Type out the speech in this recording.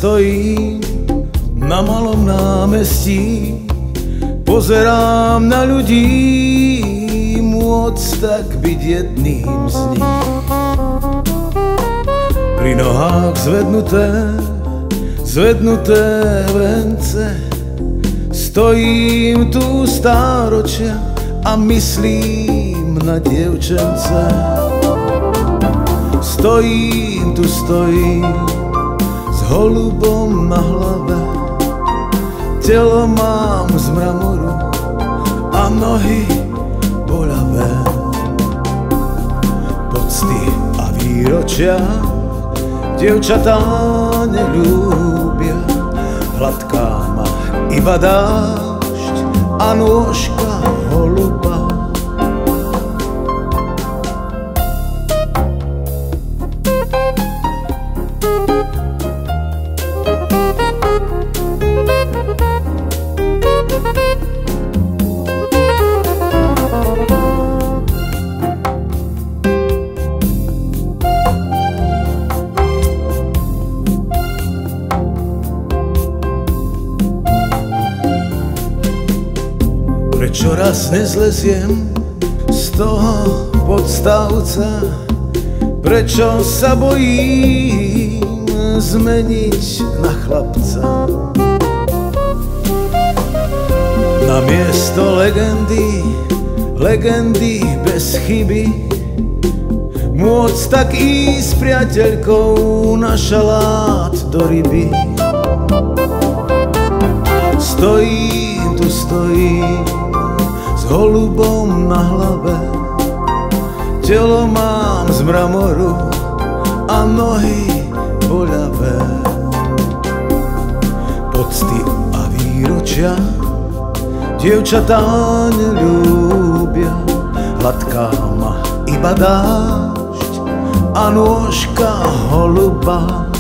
Stojím na malom námestí, pozerám na ľudí, môcť tak byť jedným z nich. Pri nohách zvednuté vence, stojím tu stáročia a myslím na dievčence. Stojím s holubom na hlave, telo mám z mramoru a nohy boľavé. Pocty a výročia dievčatá neľúbia, hladká ma iba dážď a nôžka holuba. Prečo raz nezleziem z toho podstavca? Prečo sa bojím zmeniť na chlapca? Namiesto legendy bez chyby, môcť tak ísť s priateľkou na šalát do ryby. Stojím s holubom na hlave, telo mám z mramoru a nohy boľavé. Pocty a výročia dievčatá neľúbia, hladká ma iba dážď a nôžka holuba.